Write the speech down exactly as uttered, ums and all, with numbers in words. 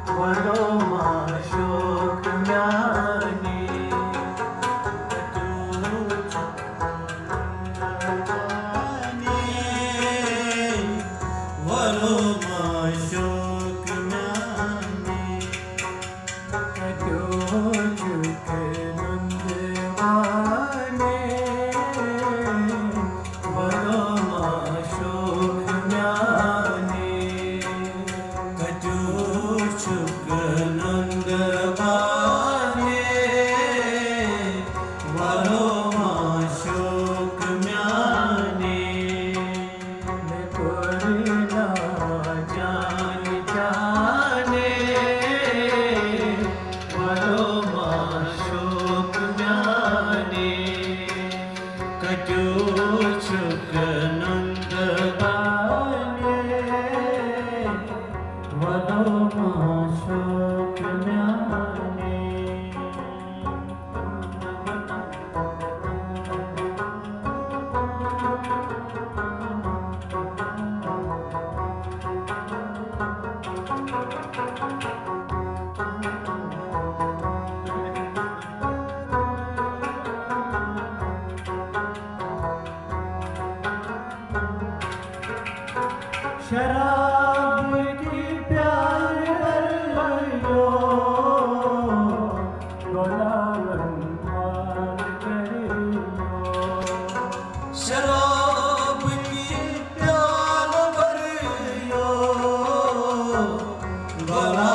वरो माशोक म्यानी वरो माशोक म्यानी कटोचुके नंदवाने वरो माशोक म्यानी कटोचुक नंदवाने वरो माशोक म्यानी पुरना जान जाने वरो माशोक म्यानी कटोचुक नंदवाने वरो माशोक म्यानी शराब की प्यार भरियो गुलाम मार करियो शराब की प्यार भरियो गुलाम